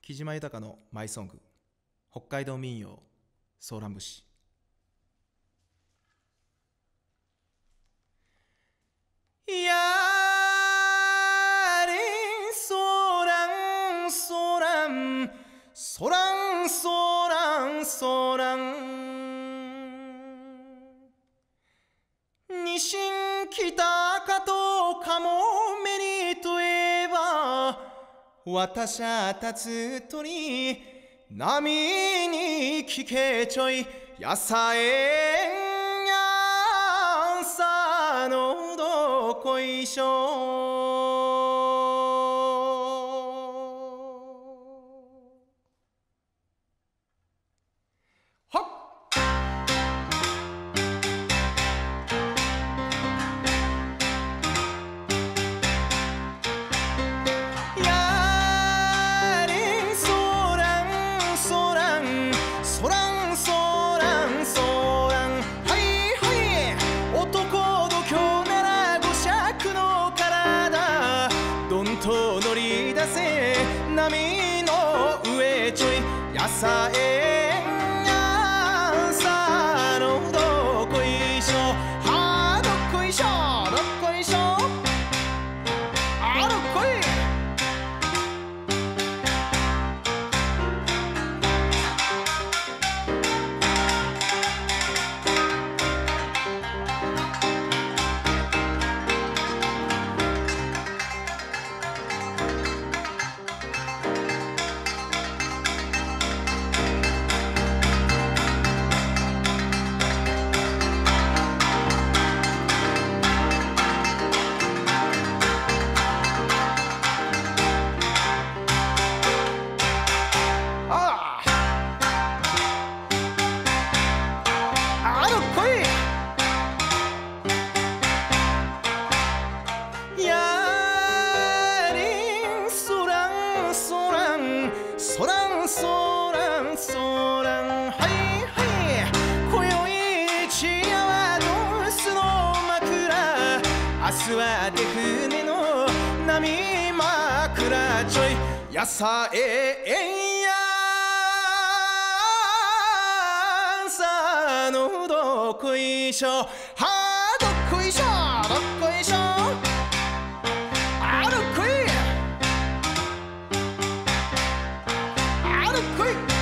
木島ユタカのマイソング、北海道民謡、ソーラン節。やれソーランソーランソーランソーランソーラン、西北かとかもめにとえば、私は立つ鳥波に聞けちょい、やさえんやさのどこいしょ。はっと乗り出せ波の上ちょい、やさえんやさのどこいしょ、はどっこいしょどっこいしょ、あどっこい。ソランソランソラン、はいはい今宵一夜はドスの枕、明日は手船の波枕ちょい、やさえんやさのどこいしょ、はどっこいしょどっこいしょ、あどっこいquick!